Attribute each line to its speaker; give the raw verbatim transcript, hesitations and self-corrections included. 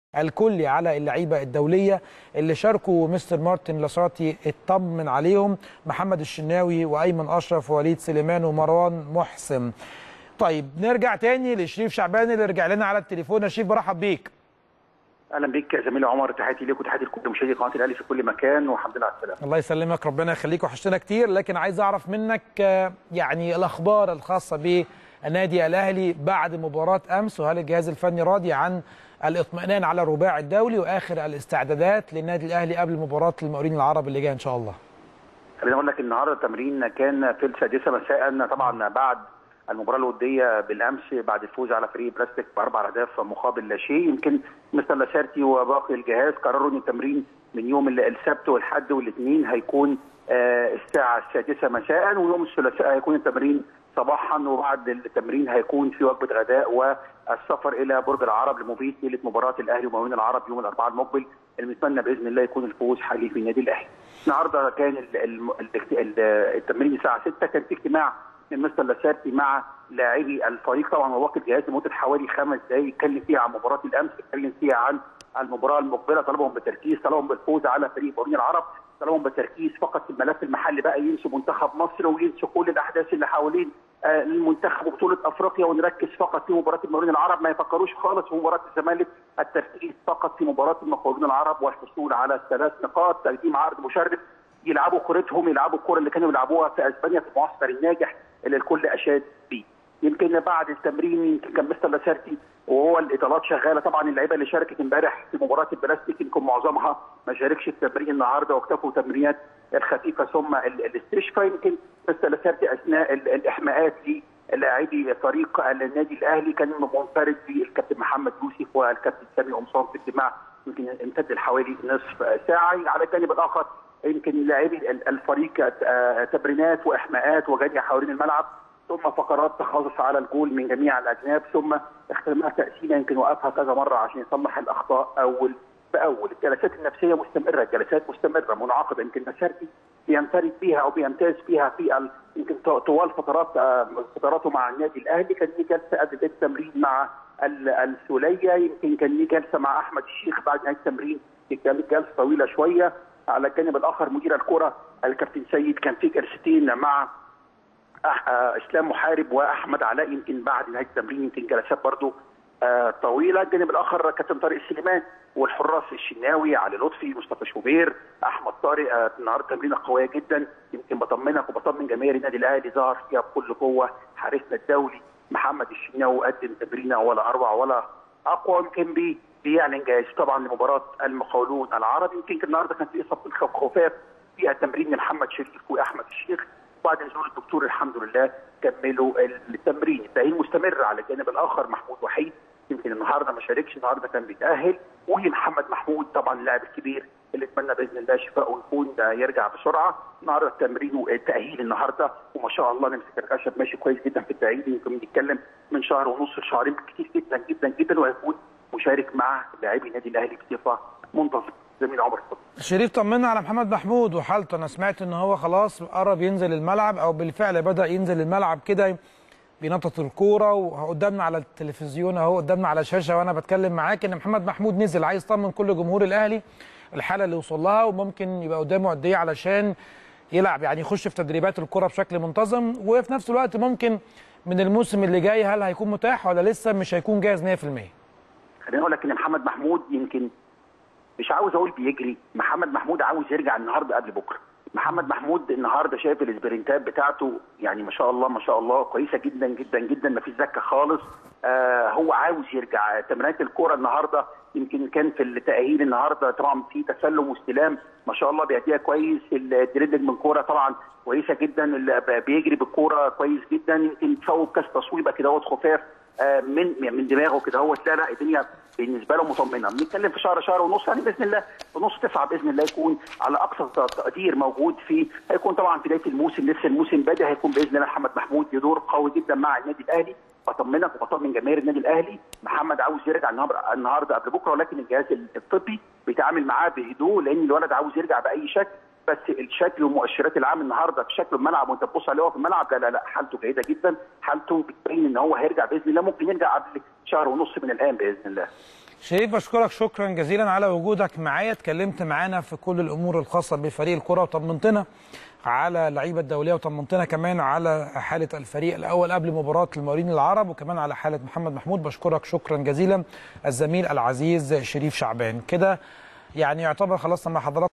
Speaker 1: الكلي على اللعيبه الدوليه اللي شاركوا. مستر مارتن لاسارتي اطمن عليهم، محمد الشناوي وايمن اشرف ووليد سليمان ومروان محسن. طيب نرجع تاني لشريف شعبان اللي رجع لنا على التليفون. يا شريف برحب بيك.
Speaker 2: اهلا بيك يا زميلي عمر، تحياتي ليك وتحياتي لكل مشاهدي قناه الاهلي في كل مكان، والحمد لله على السلامه.
Speaker 1: الله يسلمك، ربنا يخليك، وحشتنا كتير. لكن عايز اعرف منك يعني الاخبار الخاصه بالنادي الاهلي بعد مباراه امس، وهل الجهاز الفني راضي عن الاطمئنان على الرباعي الدولي واخر الاستعدادات للنادي الاهلي قبل مباراه المقاولين العرب اللي جايه ان شاء الله.
Speaker 2: خليني اقول لك النهارده التمرين كان في السادسه مساء، طبعا بعد المباراه الوديه بالامس بعد الفوز على فريق بلاستيك باربع اهداف مقابل لا شيء. يمكن مستر لاسارتي وباقي الجهاز قرروا ان التمرين من يوم السبت والحد والاثنين هيكون الساعه السادسه مساء، ويوم الثلاثاء هيكون التمرين صباحا، وبعد التمرين هيكون في وجبه غداء والسفر الى برج العرب لمباراه ليله مباراه الاهلي ومقاولين العرب يوم الاربعاء المقبل، اللي بنتمنى باذن الله يكون الفوز حليف النادي الاهلي. النهارده كان التمرين الساعه ستة، كان في اجتماع من مستر لاسارتي مع لاعبي الفريق طبعا ووكيل الجهاز لمده حوالي خمس دقائق، يتكلم فيها عن مباراه الامس، يتكلم فيها عن المباراه المقبله، طلبهم بالتركيز، طلبهم بالفوز على فريق مقاولين العرب، طلبهم بالتركيز فقط في الملف المحلي، بقى ينسوا منتخب مصر وينسوا كل الاحداث اللي حوالين المنتخب وبطوله افريقيا، ونركز فقط في مباراه المقاولين العرب، ما يفكروش خالص في مباراه الزمالك، التركيز فقط في مباراه المقاولين العرب والحصول على الثلاث نقاط، تقديم عرض مشرف، يلعبوا كورتهم، يلعبوا الكوره اللي كانوا بيلعبوها في اسبانيا في المعسكر الناجح اللي الكل اشاد بيه. يمكن بعد التمرين يمكن كان مستر لاسارتي وهو الاطالات شغاله، طبعا اللعيبه اللي شاركت امبارح في مباراه البلاستيك يمكن معظمها ما شاركش التمرين النهارده واكتفوا تمرينات الخفيفه ثم الاستشفاء. يمكن مستر لاسارتي اثناء الاحماءات للاعبي فريق النادي الاهلي كان منفرد بالكابتن محمد يوسف والكابتن سامي قمصان في اجتماع يمكن امتد لحوالي نصف ساعه. على الجانب الاخر يمكن لاعبي الفريق تمرينات واحماءات وجري حوالين الملعب، ثم فقرات تخلص على الجول من جميع الاجناب، ثم اختبارات تقسيمه يمكن وقفها كذا مره عشان يصلح الاخطاء اول باول. الجلسات النفسيه مستمره، الجلسات مستمره منعقده، يمكن لاسارتي بينفرد بيها او بيمتاز فيها في يمكن طوال فترات فتراته مع النادي الاهلي. كان ليه جلسه قبل التمرين مع السوليه، يمكن كان ليه جلسه مع احمد الشيخ بعد نهايه التمرين، كانت جلسه طويله شويه. على الجانب الاخر مدير الكره الكابتن سيد كان في جلستين مع اسلام محارب واحمد علاء يمكن بعد نهايه التمرين، يمكن جلسات برضو طويله. الجانب الاخر كابتن طارق السليمان والحراس الشناوي، علي لطفي، مصطفى شوبير، احمد طارق. النهارده تمرينه قويه جدا، يمكن بطمنك وبطمن جماهير النادي الاهلي ظهر فيها بكل قوه حارسنا الدولي محمد الشناوي، قدم تمرينه ولا اروع ولا اقوى، يمكن بيه بيعلن جاهز طبعا لمباراه المقاولون العرب. يمكن النهارده كان في اصابه الخفاف في التمرين محمد شريف واحمد الشيخ، بعد نزول الدكتور الحمد لله كملوا التمرين. التأهيل مستمر. على الجانب الاخر محمود وحيد يمكن النهارده ما شاركش، النهارده كان بيتاهل، ومحمد محمود طبعا اللاعب الكبير اللي اتمنى باذن الله شفاءه ويكون يرجع بسرعه. النهارده التمرين والتاهيل النهارده، وما شاء الله نمسك الخشب ماشي كويس جدا في التاهيل، يمكن بنتكلم من شهر ونص لشهرين كتير جدا جدا جدا، وهيكون مشارك مع لاعبي النادي الاهلي بصفه منتظمه. زميل عمر اتفضل.
Speaker 1: شريف طمنا على محمد محمود وحالته، انا سمعت ان هو خلاص قرب ينزل الملعب او بالفعل بدا ينزل الملعب كده بينطط الكوره، وقدامنا على التلفزيون اهو قدامنا على الشاشه وانا بتكلم معاك ان محمد محمود نزل. عايز طمن كل جمهور الاهلي الحاله اللي وصل لها، وممكن يبقى قدامه قد ايه علشان يلعب، يعني يخش في تدريبات الكوره بشكل منتظم، وفي نفس الوقت ممكن من الموسم اللي جاي هل هيكون متاح ولا لسه مش هيكون جاهز مية في المية؟
Speaker 2: خليني اقول لك ان محمد محمود يمكن مش عاوز اقول بيجري، محمد محمود عاوز يرجع النهارده قبل بكره. محمد محمود النهارده شايف الاسبرنتات بتاعته يعني ما شاء الله ما شاء الله كويسه جدا جدا جدا، ما فيش زكه خالص. آه هو عاوز يرجع. تمرينات الكوره النهارده يمكن كان في التاهيل النهارده طبعا في تسلم واستلام ما شاء الله بيأديها كويس، الدريبلينج من الكوره طبعا كويسه جدا، بيجري بالكوره كويس جدا، يمكن تصوب كاس تصويبه كده هو خفاف من من دماغه كده هو. لا لا الدنيا بالنسبه له مطمنه. بنتكلم في شهر شهر ونص يعني باذن الله في نص تسعه باذن الله يكون على اقصى تقدير موجود فيه. هيكون طبعا في بدايه الموسم، لسه الموسم بادئ، هيكون باذن الله محمد محمود بدور قوي جدا مع النادي الاهلي. بطمنك وبطمن جماهير النادي الاهلي، محمد عاوز يرجع النهارده قبل بكره، ولكن الجهاز الطبي بيتعامل معاه بهدوء لان الولد عاوز يرجع باي شكل، بس الشكل والمؤشرات العام النهارده في شكل الملعب وانت تبص عليه في الملعب لا لا لا حالته جيده جدا، حالته بتبين ان هو هيرجع باذن الله، ممكن يرجع قبل شهر ونص من الان باذن الله.
Speaker 1: شريف بشكرك شكرا جزيلا على وجودك معايا، اتكلمت معانا في كل الامور الخاصه بفريق الكره وطمنتنا على اللعيبه الدوليه وطمنتنا كمان على حاله الفريق الاول قبل مباراه المقاولين العرب وكمان على حاله محمد محمود. بشكرك شكرا جزيلا الزميل العزيز شريف شعبان. كده يعني يعتبر خلصنا مع حضراتكم